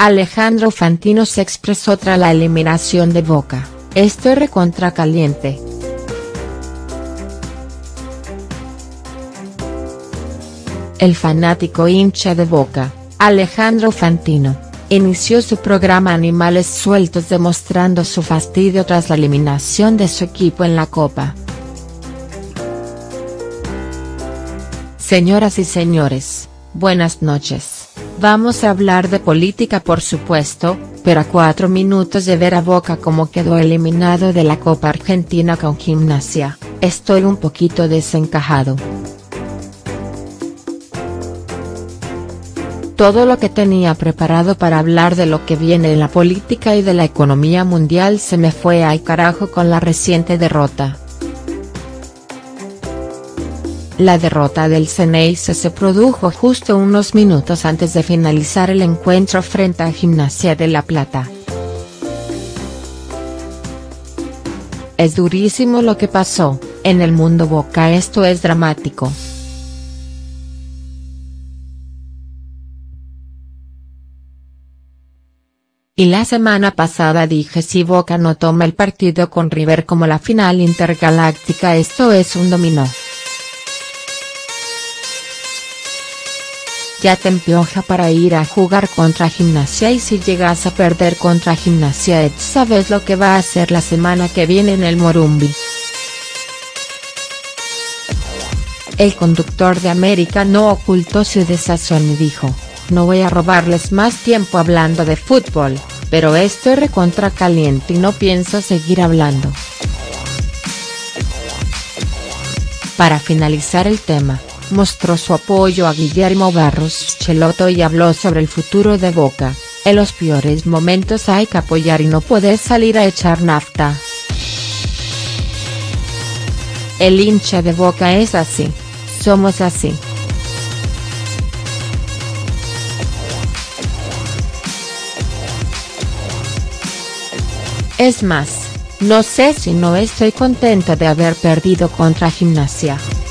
Alejandro Fantino se expresó tras la eliminación de Boca: "Estoy recontra caliente". El fanático hincha de Boca, Alejandro Fantino, inició su programa Animales Sueltos demostrando su fastidio tras la eliminación de su equipo en la Copa. Señoras y señores, buenas noches. Vamos a hablar de política por supuesto, pero a 4 minutos de ver a Boca como quedó eliminado de la Copa Argentina con Gimnasia, estoy un poquito desencajado. Todo lo que tenía preparado para hablar de lo que viene en la política y de la economía mundial se me fue al carajo con la reciente derrota. La derrota del Xeneize se produjo justo unos minutos antes de finalizar el encuentro frente a Gimnasia de La Plata. Es durísimo lo que pasó, en el mundo Boca esto es dramático. Y la semana pasada dije si Boca no toma el partido con River como la final intergaláctica esto es un dominó. Ya te empioja para ir a jugar contra Gimnasia y si llegas a perder contra Gimnasia sabes lo que va a hacer la semana que viene en el Morumbi. El conductor de América no ocultó su desazón y dijo: "No voy a robarles más tiempo hablando de fútbol, pero estoy recontra caliente y no pienso seguir hablando". Para finalizar el tema, mostró su apoyo a Guillermo Barros Schelotto y habló sobre el futuro de Boca: "En los peores momentos hay que apoyar y no puedes salir a echar nafta". El hincha de Boca es así, somos así. Es más, no sé si no estoy contento de haber perdido contra Gimnasia.